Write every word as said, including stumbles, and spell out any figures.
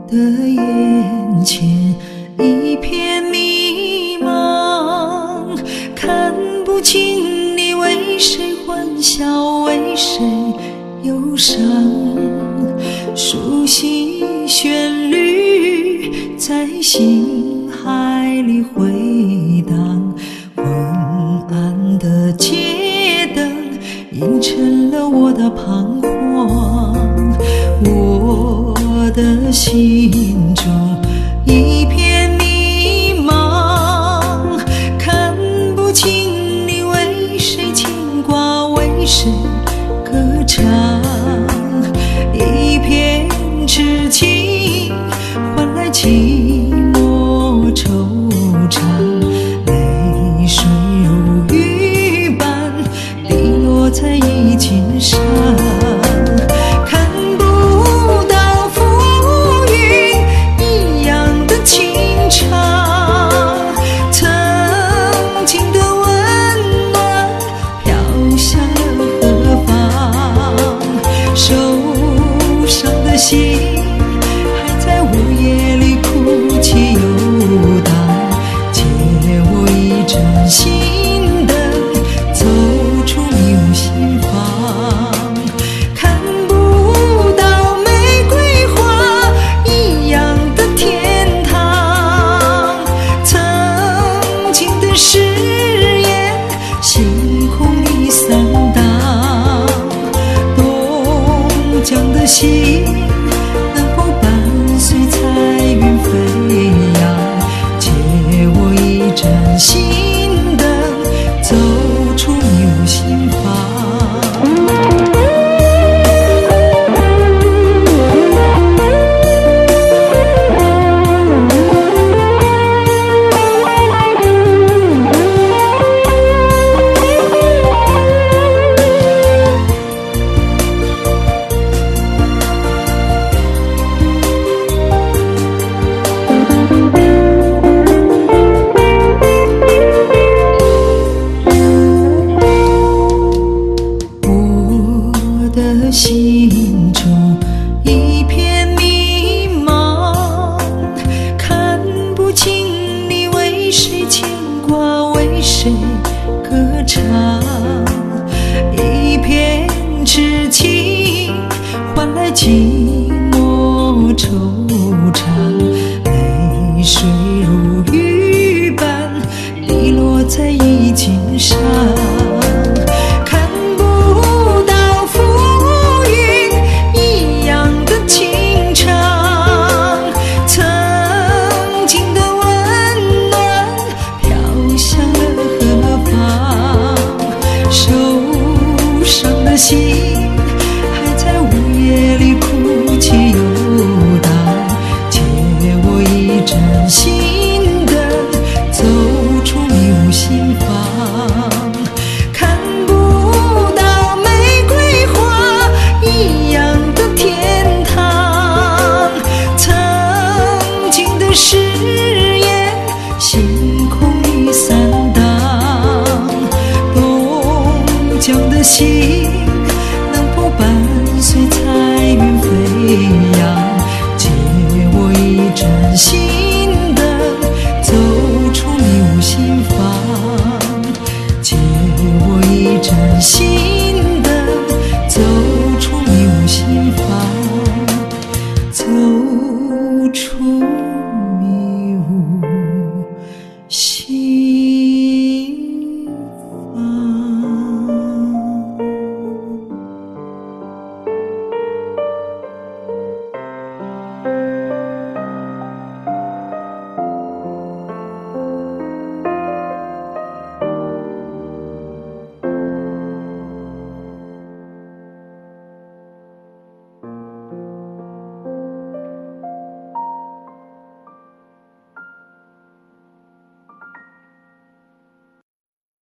的眼前一片迷茫，看不清你为谁欢笑，为谁忧伤。熟悉旋律在心海里回荡，昏暗的街灯映成了我的彷徨。我的心中一片迷茫，看不清你为谁牵挂，为谁歌唱。一片痴情换来寂寞惆怅，泪水如雨般滴落在衣襟上。心还在午夜里哭泣游荡，借我一盏心灯，走出迷雾心房。看不到玫瑰花一样的天堂，曾经的誓言星空里散荡。东江的心心灯走出迷雾心房。心中一片迷茫，看不清你为谁牵挂，为谁歌唱。一片痴情换来寂寞惆怅，泪水如雨般滴落在衣襟上。心还在午夜里哭泣游荡，借我一盏心灯，走出迷雾心房。看不到玫瑰花一样的天堂，曾经的誓言星空里散荡。东江的心伴随彩云飞扬，借我一盏心灯，走出迷雾心房。借我一盏心